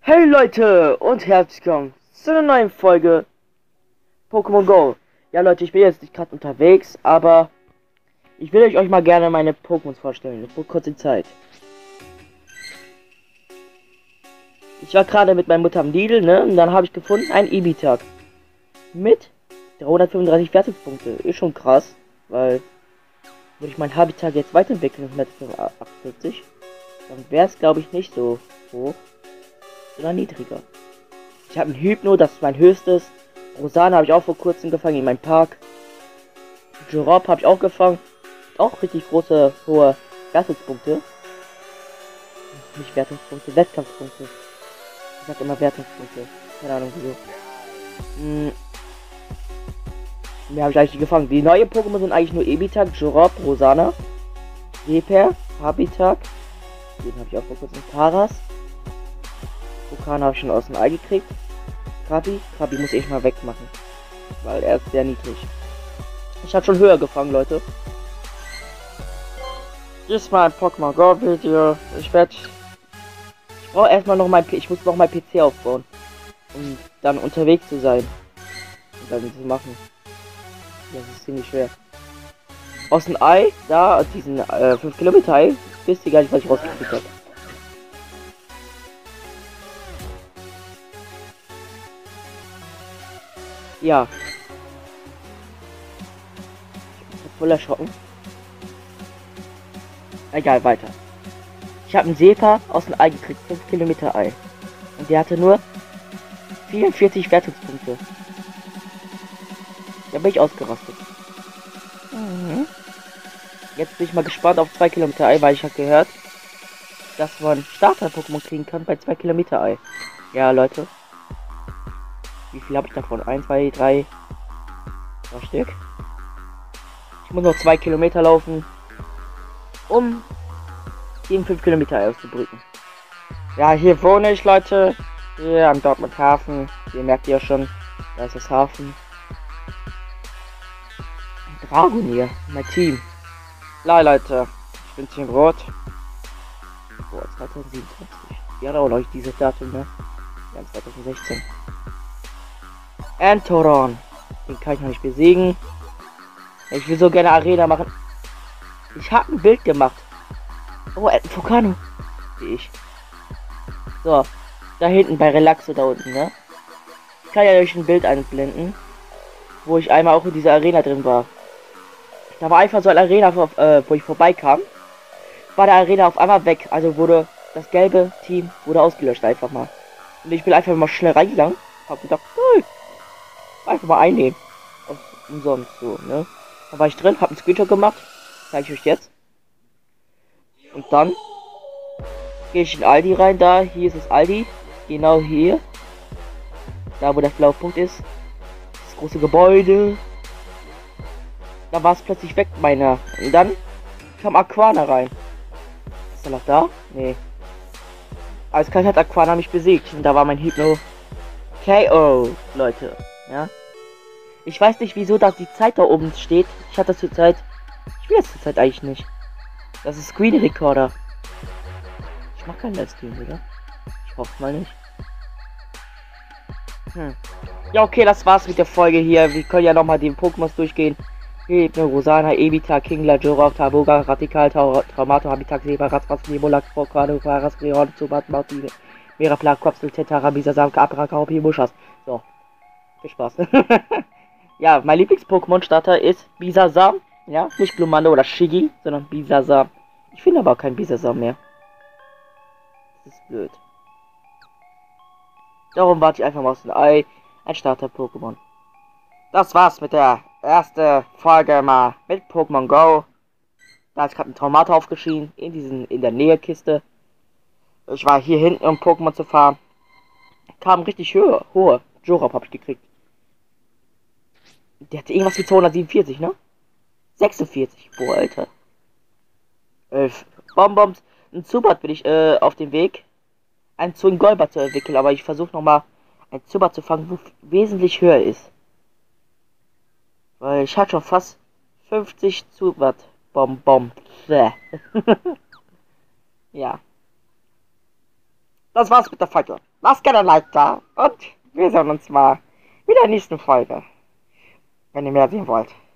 Hey Leute und herzlich willkommen zu einer neuen Folge Pokémon Go. Ja Leute, ich bin jetzt nicht gerade unterwegs, aber ich will euch mal gerne meine Pokémons vorstellen, vor kurzer Zeit. Ich war gerade mit meiner Mutter am Lidl, ne, und dann habe ich gefunden ein Ibitak mit 335 Wertungspunkte. Ist schon krass, weil würde ich mein Habitat jetzt weiterentwickeln mit 148, dann wäre es glaube ich nicht so hoch, sondern niedriger. Ich habe ein Hypno, das ist mein höchstes. Rosana habe ich auch vor kurzem gefangen in meinem Park. Girop habe ich auch gefangen. Auch richtig große, hohe Wertungspunkte. Nicht Wertungspunkte, Wettkampfpunkte. Ich sag immer Wertungspunkte. Keine Ahnung wieso. Mehr habe ich eigentlich nicht gefangen. Die neuen Pokémon sind eigentlich nur Ibitak, Girop, Rosana, Reper, Habitak. Den habe ich auch vor kurzem. Paras. Vulkan habe ich schon aus dem Ei gekriegt. Krabi muss ich mal wegmachen. Weil er ist sehr niedrig. Ich habe schon höher gefangen, Leute. Das ist mal ein Pokémon Go Video. Ich brauche erstmal noch ich muss noch mein PC aufbauen. Um dann unterwegs zu sein. Und dann zu machen. Das ist ziemlich schwer. Aus dem Ei, da, diesen 5 Kilometer Ei, wisst ihr gar nicht, was ich rausgekriegt habe. Ja. Ich bin voll erschrocken. Egal, weiter. Ich habe einen Sepa aus dem Ei gekriegt, 5 Kilometer Ei. Und der hatte nur 44 Wertungspunkte. Da bin ich ausgerastet. Jetzt bin ich mal gespannt auf 2 Kilometer Ei, weil ich habe gehört, dass man Starter-Pokémon kriegen kann bei 2 Kilometer Ei. Ja, Leute. Wie viel habe ich davon? 1, 2, 3 Stück. Ich muss noch 2 Kilometer laufen, um den 5 Kilometer auszubrücken. Ja, hier wohne ich, Leute. Hier am Dortmund Hafen. Ihr merkt ja schon, da ist das Hafen. Dragonier, mein Team. Ja, Leute, ich bin Team Rot. Boah, 2027. Ja, auch noch dieses Datum, ne? Ja, 2016. Entoron. Den kann ich noch nicht besiegen. Ich will so gerne Arena machen. Ich habe ein Bild gemacht. Oh, Vulcano. Wie ich. So. Da hinten bei Relaxo da unten, ne? Ich kann ja euch ein Bild einblenden. Wo ich einmal auch in dieser Arena drin war. Da war einfach so eine Arena, wo ich vorbeikam. War der Arena auf einmal weg. Also wurde das gelbe Team wurde ausgelöscht einfach mal. Und ich bin einfach mal schnell reingegangen. Hab gedacht, hey, einfach mal einnehmen. Umsonst so, ne? Da war ich drin, hab einen Screenshot gemacht. Zeige ich euch jetzt. Und dann gehe ich in Aldi rein, da. Hier ist das Aldi. Genau hier. Da wo der blaue Punkt ist. Das große Gebäude. Da war es plötzlich weg, meiner. Und dann kam Aquana rein. Ist er noch da? Nee. Als Kalt hat Aquana mich besiegt. Und da war mein Hypno KO, Leute. Ja. Ich weiß nicht, wieso da die Zeit da oben steht. Ich hatte das zur Zeit. Ich will das zur Zeit eigentlich nicht. Das ist Screen Recorder. Ich mach keinen Livestream, oder? Ich hoffe mal nicht. Ja, okay, das war's mit der Folge hier. Wir können ja nochmal die Pokémons durchgehen. Hypno, Rosana, Ebita, Kingler, Giraffe, Taboga, Radikal, Traumato, Habitak, Seba, Ratzfatz, Nebulak, Fokado, Faras, Griron, Zubat, Mauti, Merapla, Kopsel, Tetara, Bisasam, Capra, Kaupi, Muschas. So. Viel Spaß. Ja, mein Lieblings-Pokémon-Starter ist Bisasam. Ja, nicht Glumanda oder Shiggy, sondern Bisasam. Ich finde aber kein Bisasam mehr. Das ist blöd. Darum warte ich einfach mal aus dem Ei. Ein Starter-Pokémon. Das war's mit der ersten Folge mal mit Pokémon Go. Da ist gerade ein Traumata aufgeschieden. In der Nähe-Kiste. Ich war hier hinten, um Pokémon zu fahren. Kam richtig hohe. Jorab habe ich gekriegt. Der hatte irgendwas wie 247, ne? 46. Boah, Alter. 11 Bonbons. Ein Zubat bin ich auf dem Weg. Ein Zungolber zu entwickeln. Aber ich versuche nochmal ein Zubat zu fangen, wo wesentlich höher ist. Weil ich hatte schon fast 50 Zubat Bonbons. Ja. Das war's mit der Folge. lasst gerne ein Like da und wir sehen uns mal in der nächsten Folge, wenn ihr mehr sehen wollt.